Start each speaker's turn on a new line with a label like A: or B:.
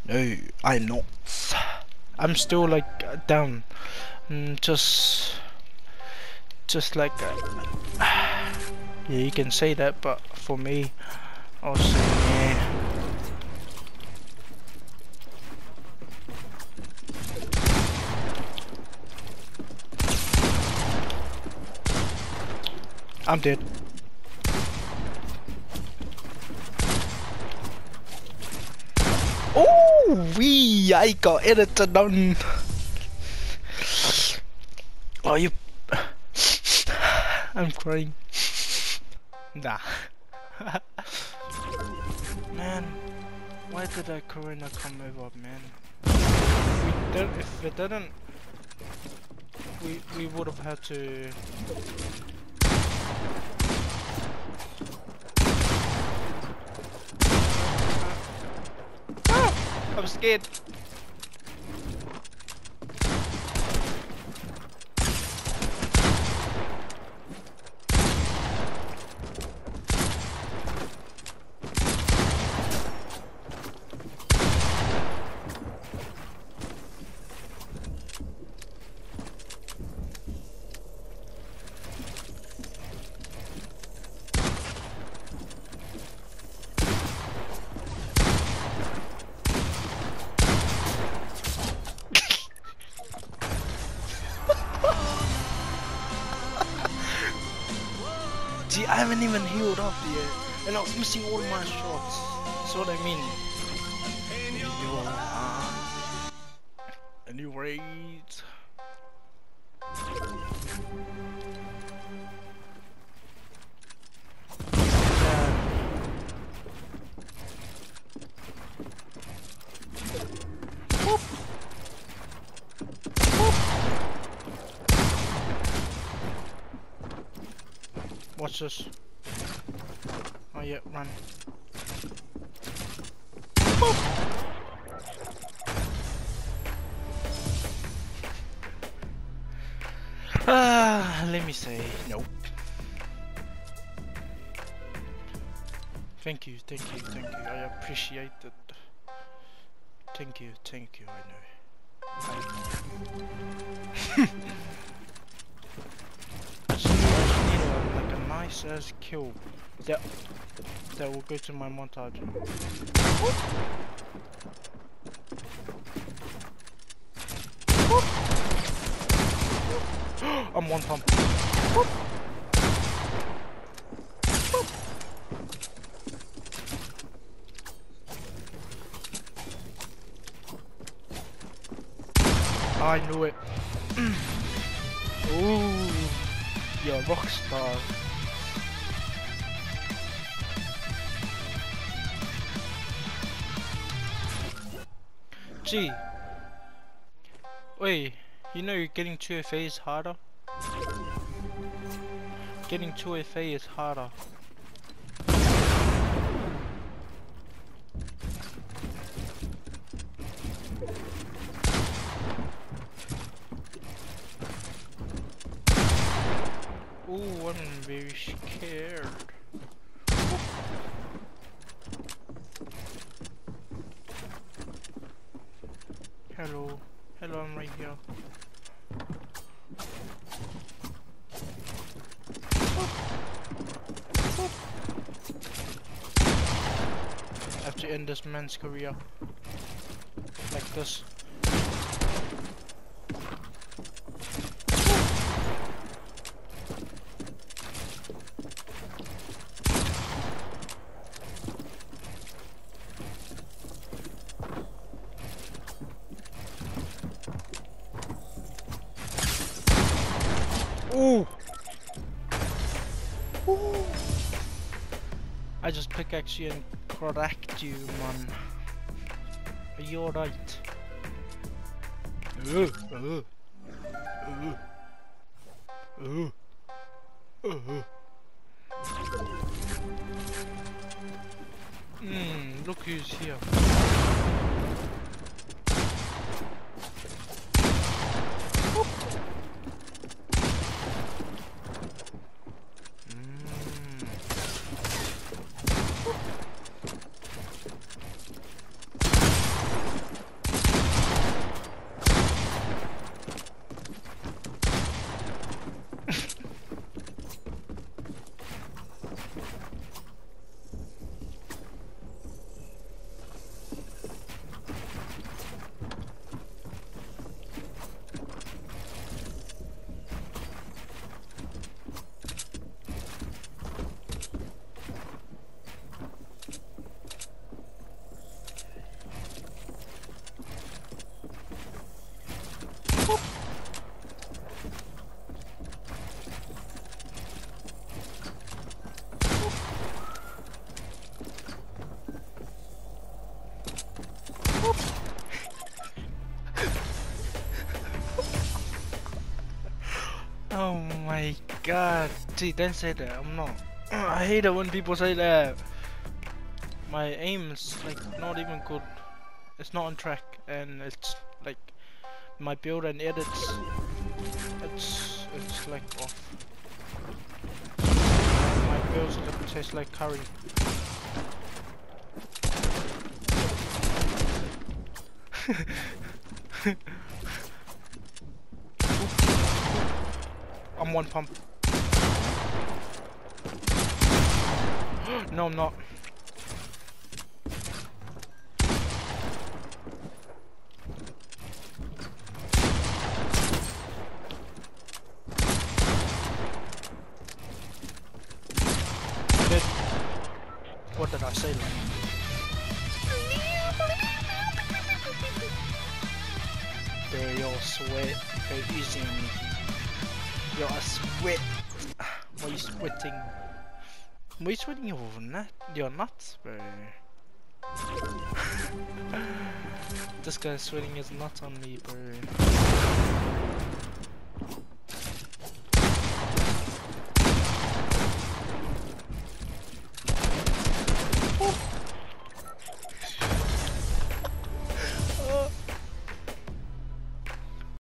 A: No, I'm not. I'm still like down. Just like yeah, you can say that, but for me, I'll say yeah. I'm dead. Oh, I got edited done. Oh, you. I'm crying. Nah. Man, why did that Corona come over, man? If it didn't, we would have had to. Ah, I'm scared. Gee, I haven't even healed up yet, and I was missing all my shots. That's what I mean. Anyways. Watch this. Oh yeah, run. Let me say nope. Thank you, thank you, thank you. I appreciate it. Thank you, I know. I just need like a nice ass kill. That will go to my montage. I'm one pump. I knew it. Ooh, you're a rock star. Gee, wait, you know getting 2FA is harder? Getting 2FA is harder. Ooh, I'm very scared. Hello, I'm right here. I have to end this man's career like this. Ooh! Ooh! I just pickaxed you and cracked you, man. Are you alright? Look who's here. my god. See, don't say that. I'm not. I hate it when people say that. My aim is like not even good. It's not on track, and it's like my build and edits. It's like off. My builds like, taste like curry. I'm one pump. No, I'm not. What did I say? There, you're sweat. Go easy on me. You're a sweat. Why are you sweating? Why are you sweating your nuts, bro? This guy's sweating his nuts on me, bro.